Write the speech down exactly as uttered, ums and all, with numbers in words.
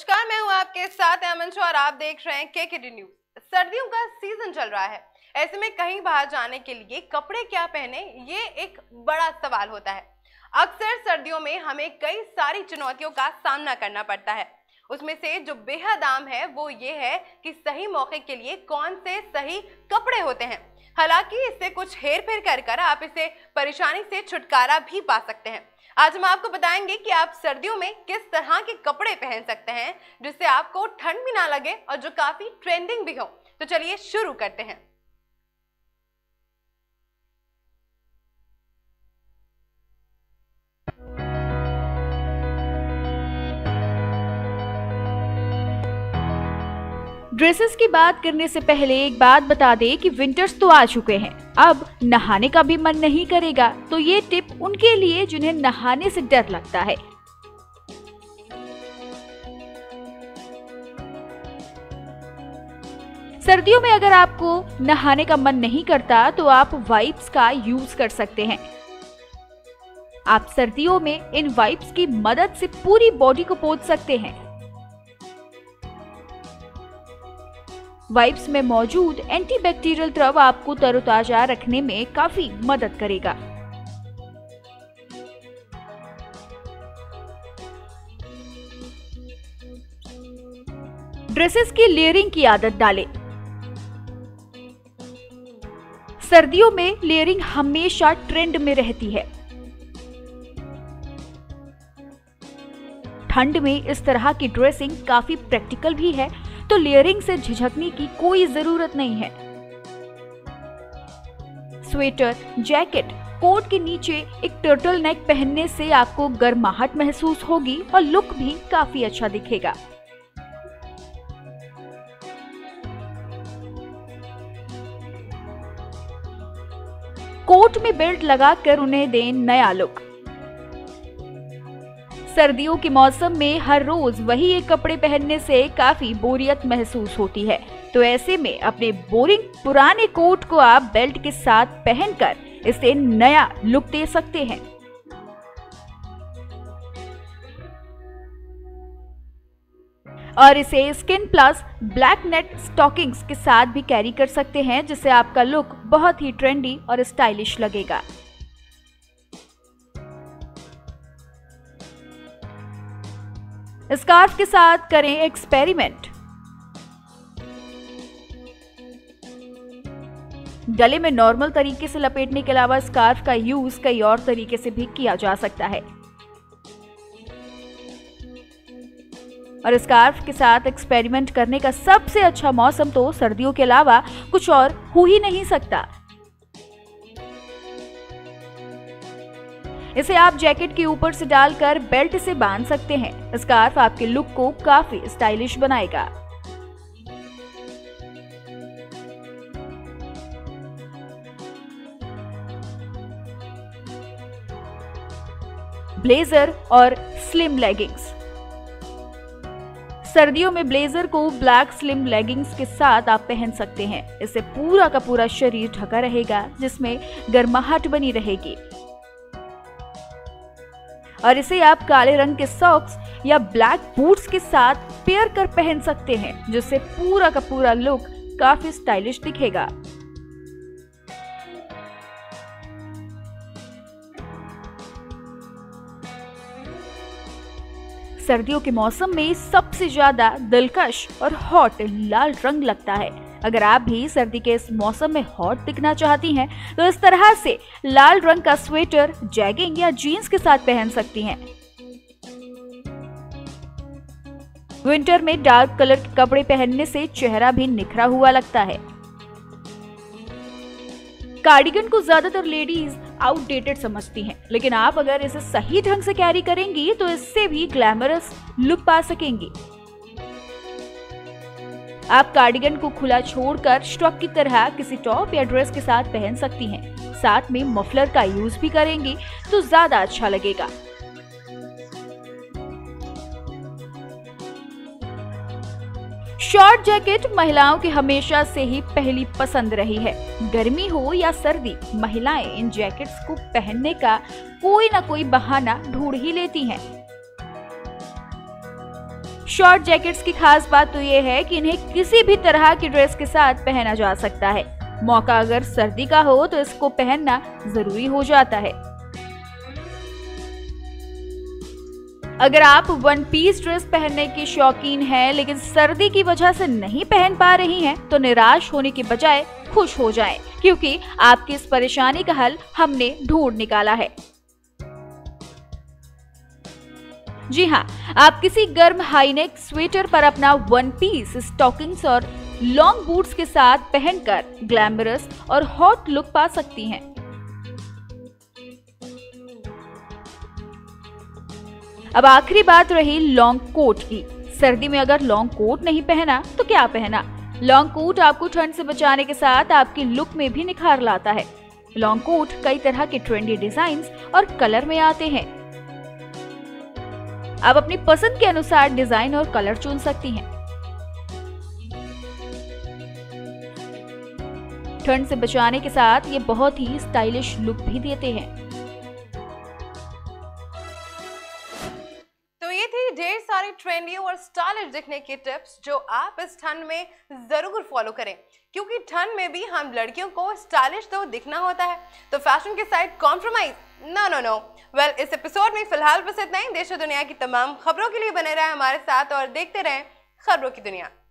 नमस्कार, मैं हूं आपके साथ अमन और आप देख रहे हैं केकेडी न्यूज। सर्दियों का सीजन चल रहा है, ऐसे में कहीं बाहर जाने के लिए कपड़े क्या पहने, ये एक बड़ा सवाल होता है। अक्सर सर्दियों में हमें कई सारी चुनौतियों का सामना करना पड़ता है। उसमें से जो बेहद आम है वो ये है कि सही मौके के लिए कौन से सही कपड़े होते हैं। हालांकि इससे कुछ हेर फेर कर कर आप इसे परेशानी से छुटकारा भी पा सकते हैं। आज हम आपको बताएंगे कि आप सर्दियों में किस तरह के कपड़े पहन सकते हैं जिससे आपको ठंड भी ना लगे और जो काफी ट्रेंडिंग भी हो। तो चलिए शुरू करते हैं। ड्रेसेस की बात करने से पहले एक बात बता दें कि विंटर्स तो आ चुके हैं, अब नहाने का भी मन नहीं करेगा, तो ये टिप उनके लिए जिन्हें नहाने से डर लगता है। सर्दियों में अगर आपको नहाने का मन नहीं करता तो आप वाइप्स का यूज कर सकते हैं। आप सर्दियों में इन वाइप्स की मदद से पूरी बॉडी को पोंछ सकते हैं। वाइप्स में मौजूद एंटीबैक्टीरियल द्रव आपको तरोताजा रखने में काफी मदद करेगा। ड्रेसेस की लेयरिंग की आदत डालें। सर्दियों में लेयरिंग हमेशा ट्रेंड में रहती है। ठंड में इस तरह की ड्रेसिंग काफी प्रैक्टिकल भी है, तो लेयरिंग से झिझकने की कोई जरूरत नहीं है। स्वेटर, जैकेट, कोट के नीचे एक टर्टल नेक पहनने से आपको गर्माहट महसूस होगी और लुक भी काफी अच्छा दिखेगा। कोट में बेल्ट लगाकर उन्हें दें नया लुक। सर्दियों के मौसम में हर रोज वही एक कपड़े पहनने से काफी बोरियत महसूस होती है, तो ऐसे में अपने बोरिंग पुराने कोट को आप बेल्ट के साथ पहनकर इसे नया लुक दे सकते हैं। और इसे skin plus black net stockings के साथ भी कैरी कर सकते हैं, जिससे आपका लुक बहुत ही ट्रेंडी और स्टाइलिश लगेगा। स्कार्फ के साथ करें एक्सपेरिमेंट। गले में नॉर्मल तरीके से लपेटने के अलावा स्कार्फ का यूज कई और तरीके से भी किया जा सकता है। और स्कार्फ के साथ एक्सपेरिमेंट करने का सबसे अच्छा मौसम तो सर्दियों के अलावा कुछ और हो ही नहीं सकता। इसे आप जैकेट के ऊपर से डालकर बेल्ट से बांध सकते हैं। स्कार्फ आपके लुक को काफी स्टाइलिश बनाएगा। ब्लेजर और स्लिम लेगिंग्स। सर्दियों में ब्लेजर को ब्लैक स्लिम लेगिंग्स के साथ आप पहन सकते हैं। इससे पूरा का पूरा शरीर ढका रहेगा, जिसमें गर्माहट बनी रहेगी। और इसे आप काले रंग के सॉक्स या ब्लैक बूट्स के साथ पेयर कर पहन सकते हैं, जिससे पूरा का पूरा लुक काफी स्टाइलिश दिखेगा। सर्दियों के मौसम में सबसे ज्यादा दिलकश और हॉट लाल रंग लगता है। अगर आप भी सर्दी के इस मौसम में हॉट दिखना चाहती हैं, तो इस तरह से लाल रंग का स्वेटर जैगिंग या जीन्स के साथ पहन सकती हैं। विंटर में डार्क कलर के कपड़े पहनने से चेहरा भी निखरा हुआ लगता है। कार्डिगन को ज्यादातर लेडीज आउटडेटेड समझती हैं, लेकिन आप अगर इसे सही ढंग से कैरी करेंगी तो इससे भी ग्लैमरस लुक पा सकेंगी। आप कार्डिगन को खुला छोड़कर स्टॉक की तरह किसी टॉप या ड्रेस के साथ पहन सकती हैं। साथ में मफलर का यूज भी करेंगी तो ज्यादा अच्छा लगेगा। शॉर्ट जैकेट महिलाओं की हमेशा से ही पहली पसंद रही है। गर्मी हो या सर्दी, महिलाएं इन जैकेट्स को पहनने का कोई ना कोई बहाना ढूंढ ही लेती हैं। शॉर्ट जैकेट्स की खास बात तो ये है कि इन्हें किसी भी तरह की ड्रेस के साथ पहना जा सकता है। मौका अगर सर्दी का हो तो इसको पहनना जरूरी हो जाता है। अगर आप वन पीस ड्रेस पहनने की शौकीन हैं लेकिन सर्दी की वजह से नहीं पहन पा रही हैं, तो निराश होने के बजाय खुश हो जाएं, क्योंकि आपकी इस परेशानी का हल हमने ढूंढ निकाला है। जी हाँ, आप किसी गर्म हाईनेक स्वेटर पर अपना वन पीस स्टॉकिंग्स और लॉन्ग बूट्स के साथ पहनकर ग्लैमरस और हॉट लुक पा सकती हैं। अब आखिरी बात रही लॉन्ग कोट की। सर्दी में अगर लॉन्ग कोट नहीं पहना तो क्या पहना? लॉन्ग कोट आपको ठंड से बचाने के साथ आपकी लुक में भी निखार लाता है। लॉन्ग कोट कई तरह के ट्रेंडी डिजाइन्स और कलर में आते हैं। आप अपनी पसंद के अनुसार डिजाइन और कलर चुन सकती हैं। ठंड से बचाने के साथ ये बहुत ही स्टाइलिश लुक भी देते हैं। तो ये थी ढेर सारी ट्रेंडी और स्टाइलिश दिखने की टिप्स जो आप इस ठंड में जरूर फॉलो करें, क्योंकि ठंड में भी हम लड़कियों को स्टाइलिश तो दिखना होता है, तो फैशन के side compromise no no no. Well, इस एपिसोड में फिलहाल बस इतना ही। देश और दुनिया की तमाम खबरों के लिए बने रहे हमारे साथ और देखते रहें खबरों की दुनिया।